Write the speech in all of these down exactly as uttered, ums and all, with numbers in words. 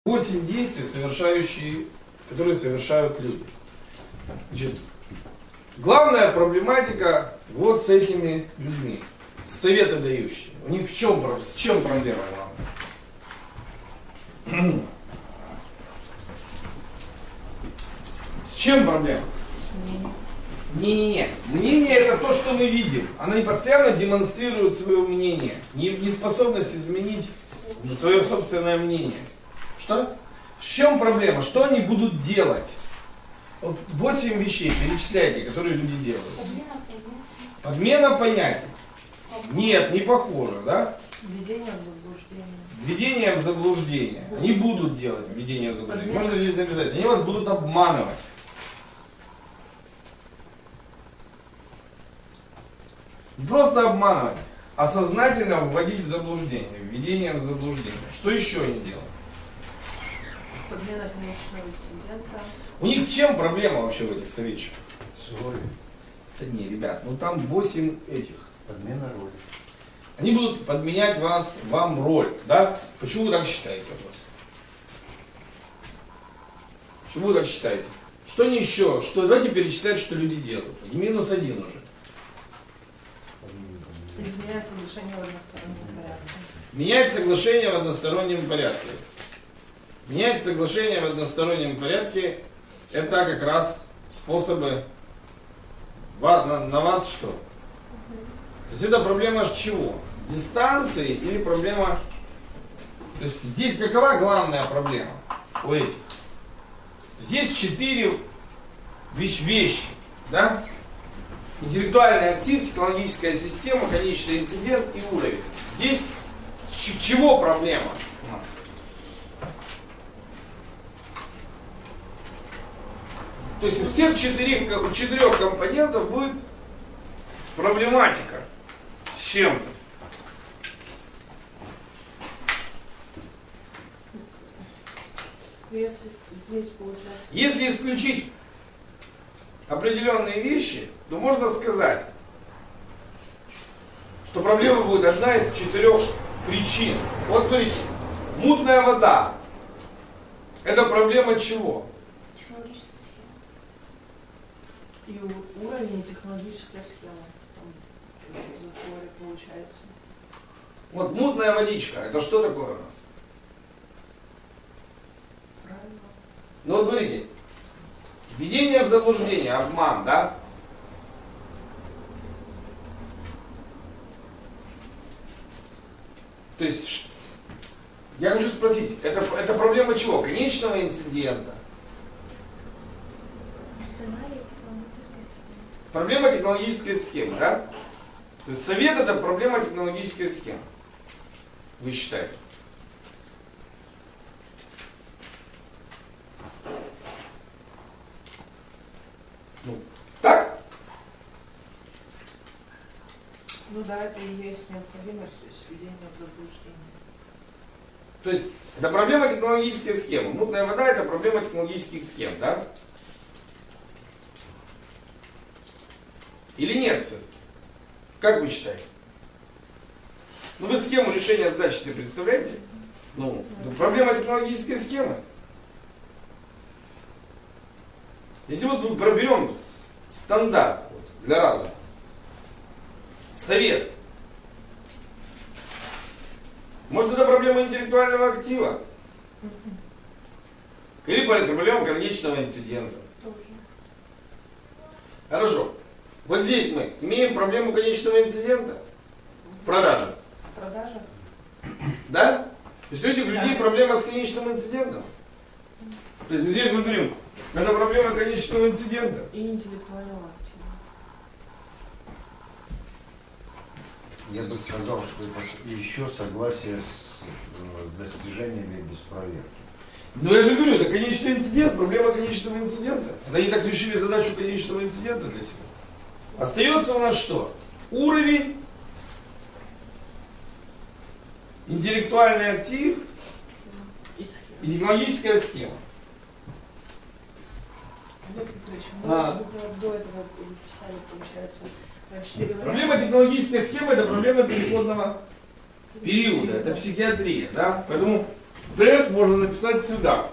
Восемь действий, совершающие, которые совершают люди. Значит, главная проблематика вот с этими людьми, советы дающие. У них в чем, с чем проблема главная? С чем проблема? Не-не-не. Мнение это то, что мы видим. Она не постоянно демонстрирует свое мнение, не, не способность изменить свое собственное мнение. Что? В чем проблема? Что они будут делать? Вот восемь вещей перечисляйте, которые люди делают. Подмена понятий. Нет, не похоже, да? Введение в заблуждение. Введение в заблуждение. Они будут делать введение в заблуждение. Можно здесь написать. Они вас будут обманывать. Не просто обманывать, а сознательно вводить в заблуждение. Введение в заблуждение. Что еще они делают? Подмена конечного инцидента. У них с чем проблема вообще в этих советчиках? С ролью. Да не, ребят, ну там восемь этих. Подмена роли. Они будут подменять вас, вам роль, да? Почему вы так считаете? Вопрос? Почему вы так считаете? Что не еще? Что, давайте перечислять, что люди делают. Минус один уже. Изменяют соглашение в одностороннем порядке. Менять соглашение в одностороннем порядке. Менять соглашение в одностороннем порядке — это как раз способы на, на вас что? То есть это проблема чего? Дистанции или проблема... То есть здесь какова главная проблема у этих? Здесь четыре вещи, да? Интеллектуальный актив, технологическая система, конечный инцидент и уровень. Здесь чего проблема у нас? То есть у всех четырех, у четырех компонентов будет проблематика с чем-то. Если здесь получается... Если исключить определенные вещи, то можно сказать, что проблема будет одна из четырех причин. Вот смотрите, мутная вода. Это проблема чего? И уровень, и технологическая схема. Там, получается. Вот мутная водичка, это что такое у нас? Правильно. Ну вот смотрите, введение в заблуждение, обман, да? То есть, я хочу спросить, это, это проблема чего? Конечного инцидента? Проблема технологической схемы, да? То есть совет это проблема технологической схемы. Вы считаете? Ну, так? Ну да, это и есть необходимость, то есть введение в заблуждение. То есть это проблема технологической схемы. Мутная вода это проблема технологических схем, да? Или нет все-таки? Как вы считаете? Ну вы схему решения задачи себе представляете? Ну, это проблема технологической схемы. Если вот мы проберем стандарт вот, для разума. Совет. Может это проблема интеллектуального актива? Или проблема конечного инцидента? Хорошо. Вот здесь мы имеем проблему конечного инцидента в продаже. Продажа? Да? То есть у этих людей проблема с конечным инцидентом. То есть здесь мы говорим, это проблема конечного инцидента. И интеллектуального актива. Я бы сказал, что это еще согласие с достижениями без проверки. Ну я же говорю, это конечный инцидент, проблема конечного инцидента. Это они так решили задачу конечного инцидента для себя. Остается у нас что? Уровень, интеллектуальный актив и, и технологическая схема. А. До этого писали, получается, четыре Проблема технологической схемы это проблема переходного периода, это психиатрия, да? Поэтому Тест можно написать сюда.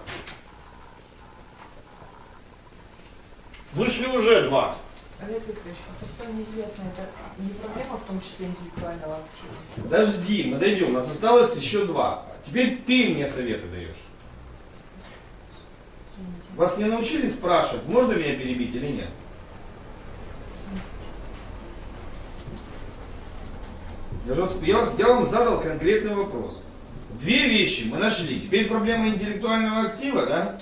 Вышли уже два. Олег Викторович, а просто неизвестно, это не проблема в том числе интеллектуального актива? Подожди, мы дойдем. У нас осталось еще два. Теперь ты мне советы даешь. Извините. Вас не научили спрашивать, можно меня перебить или нет? Извините. Я, же вас- я, вас- я вам задал конкретный вопрос. Две вещи мы нашли. Теперь проблема интеллектуального актива, да?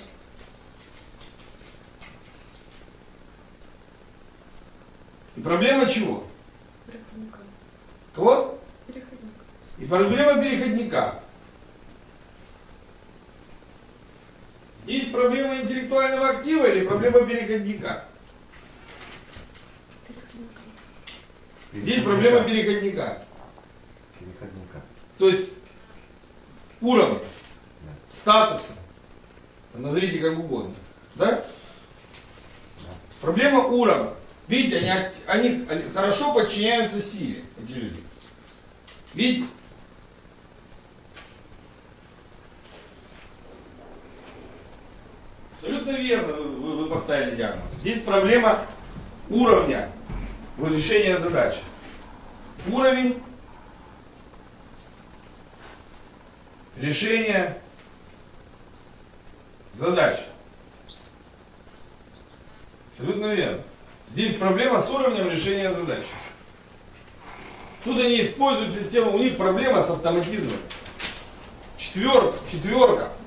И проблема чего? Переходника. Кого? Переходник. И проблема переходника. Здесь проблема интеллектуального актива или проблема переходника? Переходника. Здесь проблема переходника. Переходника. То есть уровня, статуса, назовите как угодно. Да? Проблема уровня. Видите, они, акти- они, они хорошо подчиняются силе, эти люди. Видите? Абсолютно верно вы, вы- вы поставили диагноз. Здесь проблема уровня решения задач. Уровень решения задач. Абсолютно верно. Здесь проблема с уровнем решения задач. Тут они используют систему, у них проблема с автоматизмом. Четвер, четверка.